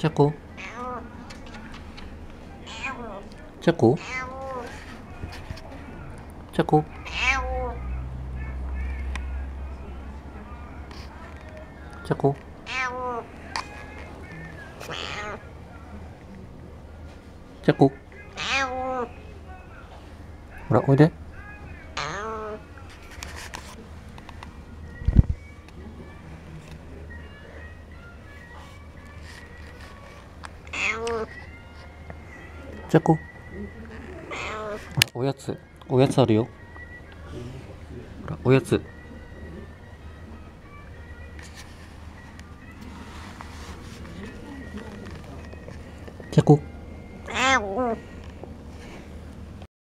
チャコ、チャコ、チャコ、チャコ、チャコ。ほら、おいで。チャコ。おやつ、おやつあるよ。ほら、おやつ。チャコ。